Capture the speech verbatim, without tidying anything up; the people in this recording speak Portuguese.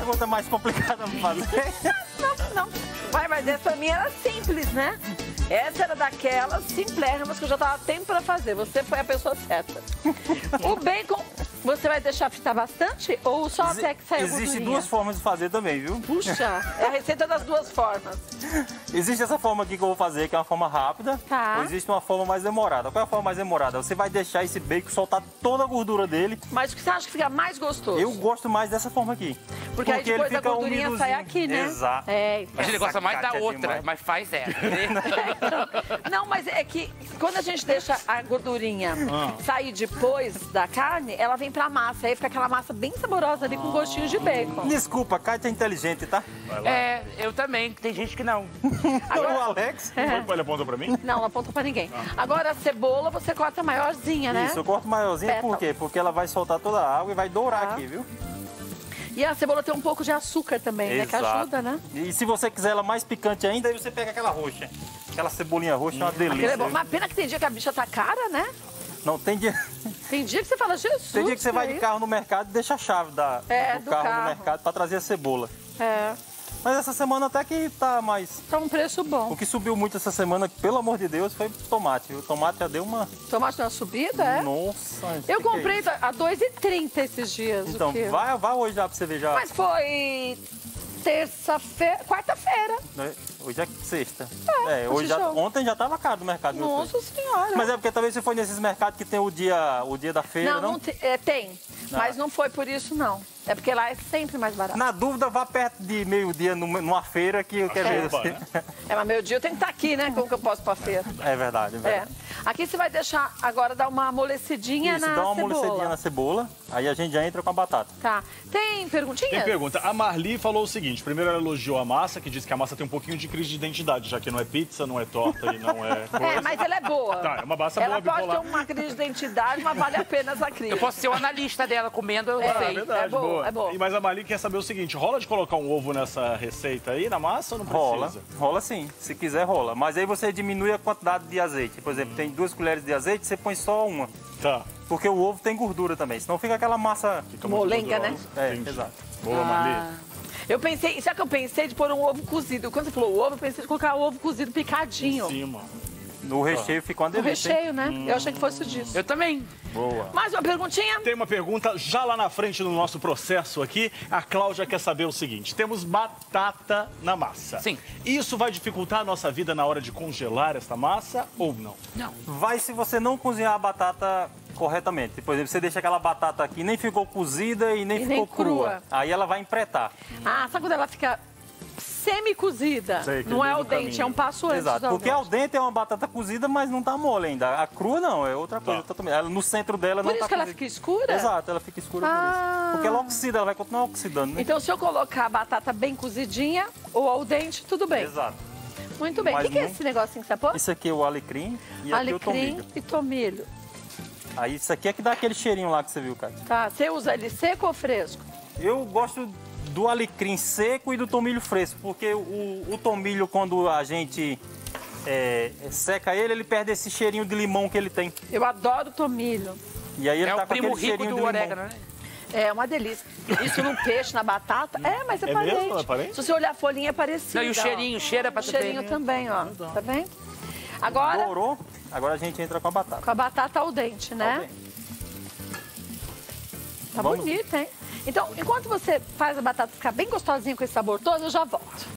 pergunta mais complicada pra fazer? Não, não. Vai, mas essa minha era simples, né? Essa era daquelas simplérrimas que eu já tava tempo pra fazer. Você foi a pessoa certa. O bacon, você vai deixar fritar bastante ou só Exi até que sair a Existem gordurinha? duas formas de fazer também, viu? Puxa, é a receita das duas formas. Existe essa forma aqui que eu vou fazer, que é uma forma rápida. Tá. Ou existe uma forma mais demorada. Qual é a forma mais demorada? Você vai deixar esse bacon soltar toda a gordura dele. Mas o que você acha que fica mais gostoso? Eu gosto mais dessa forma aqui. Porque, aí depois a gordurinha umidozinho. sai aqui, né? Exato. É, então. Mas ele gosta mais da Kátia é outra, demais. mas faz essa. Não, mas é que quando a gente deixa a gordurinha sair depois da carne, ela vem pra massa. Aí fica aquela massa bem saborosa ali com gostinho de bacon. Desculpa, a Kátia é inteligente, tá? É, eu também, tem gente que não. O Alex. Ele aponta pra mim? Não, não aponta pra ninguém. Agora a cebola você corta maiorzinha, né? Isso, eu corto maiorzinha, por Pétalas. quê? Porque ela vai soltar toda a água e vai dourar Tá. aqui, viu? E a cebola tem um pouco de açúcar também, né? Que Exato. ajuda, né? E se você quiser ela mais picante ainda, aí você pega aquela roxa. Aquela cebolinha roxa é uma Aquele delícia. é bom. viu? Mas pena que tem dia que a bicha tá cara, né? Não, tem dia, Tem dia que você fala, Jesus. tem dia que você vai de aí. carro no mercado e deixa a chave da, É, do, do carro, carro. no mercado pra trazer a cebola. É, Mas essa semana até que tá mais... tá um preço bom. O que subiu muito essa semana, pelo amor de Deus, foi tomate. O tomate já deu uma... Tomate deu uma subida, é? Nossa... Eu que que é comprei isso? a dois e trinta esses dias. Então, o quilo. vai, vai hoje já pra você ver já. Mas foi terça-feira, quarta-feira. Né? Hoje é sexta. É, É, hoje já, hoje já- ontem já tava caro no mercado. meu filho. Nossa senhora. Mas é porque talvez você foi nesses mercados que tem o dia, o dia da feira, Não, não? não te- é, tem. Mas não foi por isso, não. É porque lá é sempre mais barato. Na dúvida, vá perto de meio-dia numa numa feira que eu quero ver. Opa, assim. né? É, mas meu dia eu tenho que estar aqui, né? Como que eu posso ir pra feira? É verdade, é É. verdade. Aqui você vai deixar agora dar uma amolecidinha Isso, na dá uma cebola. amolecedinha na cebola, aí a gente já entra com a batata. Tá. Tem perguntinhas? Tem pergunta. A Marli falou o seguinte: primeiro ela elogiou a massa, que disse que a massa tem um pouquinho de crise de identidade, já que não é pizza, não é torta e não é coisa. É, mas ela é boa. Tá, é uma massa Ela boa, pode bipolar. ter uma crise de identidade, mas vale a pena essa crise. Eu posso ser o analista dela comendo, eu É. Ah, sei. verdade, É boa, é boa. E, mas a Marli quer saber o seguinte: rola de colocar um ovo nessa receita aí, na massa, ou não precisa? Rola, rola sim, se quiser rola. Mas aí você diminui a quantidade de azeite. Por exemplo, tem duas colheres de azeite, você põe só uma. Tá. Porque o ovo tem gordura também, senão fica aquela massa... Fica muito Molenga, né? gordurosa. É, Entendi. exato. Boa, Marli. Ah. Eu pensei, sabe que eu pensei de pôr um ovo cozido? Quando você falou ovo, eu pensei de colocar ovo cozido picadinho. Em cima. No recheio fica uma O delícia, hein? recheio, né? Eu achei que fosse disso. Eu também. Boa. Mais uma perguntinha? Tem uma pergunta já lá na frente do nosso processo aqui. A Cláudia quer saber o seguinte: temos batata na massa. Sim. Isso vai dificultar a nossa vida na hora de congelar esta massa ou não? Não. Vai se você não cozinhar a batata corretamente. Por exemplo, você deixa aquela batata aqui, nem ficou cozida e nem E ficou nem crua. crua. Aí ela vai empretar. Ah, sabe quando ela fica semi-cozida? Sei, que Não é meio ao do dente, caminho. é um passo antes. Exato. do Porque ao dente. dente é uma batata cozida, mas não tá mole ainda. A crua não, é outra coisa Tá. totalmente. Ela, no centro dela Por não isso tá que ela cozida. fica escura? Exato, ela fica escura Ah. por isso. Porque ela oxida, ela vai continuar oxidando, né? Então, se eu colocar a batata bem cozidinha ou ao dente, tudo bem. Exato. Muito bem. O Mas que, que é não- esse negocinho que você pôs? Isso aqui é o alecrim e aqui é o Alecrim tomilho. e tomilho. Aí isso aqui é que dá aquele cheirinho lá que você viu, cara. Tá, você usa ele seco ou fresco? Eu gosto do alecrim seco e do tomilho fresco, porque o, o tomilho, quando a gente é, seca ele, ele perde esse cheirinho de limão que ele tem. Eu adoro tomilho. E aí ele É tá o com primo aquele rico cheirinho do de limão. orégano, né? É uma delícia. Isso no peixe, na batata. É, mas é, É parente. mesmo? É parente? Se você olhar a folhinha, é parecido. Não, e o cheirinho, cheira pra O cheirinho também. também, ó. Tá bem? Agora, Dourou, agora a gente entra com a batata. com a batata ao dente, né? Tá bem. Tá Vamos. bonita, hein? Então, enquanto você faz a batata ficar bem gostosinha com esse sabor todo, eu já volto.